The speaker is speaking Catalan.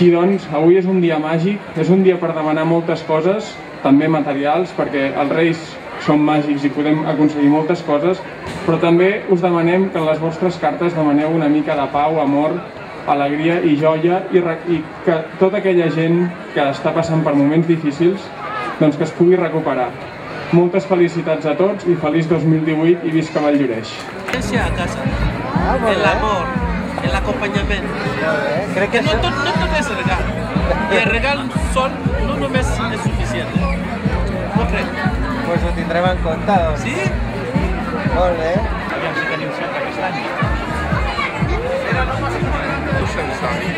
Així doncs, avui és un dia màgic, és un dia per demanar moltes coses, també materials, perquè els Reis són màgics i podem aconseguir moltes coses, però també us demanem que en les vostres cartes demaneu una mica de pau, amor, alegria i joia, i que tota aquella gent que està passant per moments difícils, doncs que es pugui recuperar. Moltes felicitats a tots i feliç 2018 i visca Valldoreix. A casa, l'amor, l'acompanyament. Crec que no tot és regal. I el regal sol no només és suficient. No crec. Pues ho tindrem en compte, doncs. Sí? Molt bé. Aviam si tenim sort aquest any. No sé,